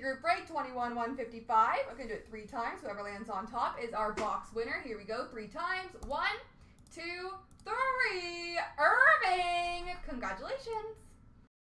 group break, 21,155. I'm going to do it 3 times. Whoever lands on top is our box winner. Here we go, 3 times. 1, 2, 3. Irving! Congratulations.